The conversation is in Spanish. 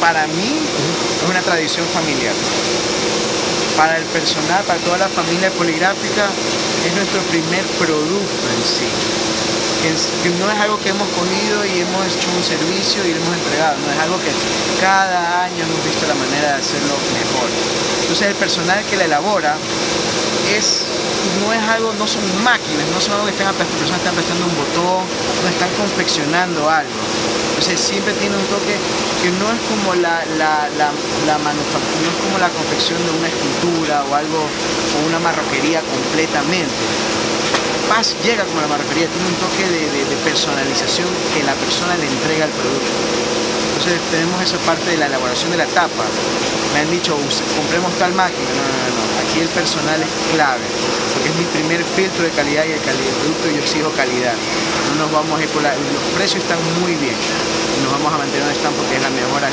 para mí es una tradición familiar. Para el personal, para toda la familia poligráfica, es nuestro primer producto en sí. Que no es algo que hemos cogido y hemos hecho un servicio y lo hemos entregado, no es algo que cada año hemos visto la manera de hacerlo mejor. Entonces el personal que la elabora no son máquinas, no son algo que personas están apretando un botón, no están confeccionando algo. Entonces siempre tiene un toque que no es como la manufactura, no es como la confección de una escultura o algo, o una marroquería completamente. Paz llega como la marroquería, tiene un toque de personalización que la persona le entrega al producto. Entonces tenemos esa parte de la elaboración de la tapa. Me han dicho, compremos tal máquina. No. Aquí el personal es clave, porque es mi primer filtro de calidad y el producto yo exijo calidad. No nos vamos a ir por los precios están muy bien. Y nos vamos a mantener donde están porque es la mejor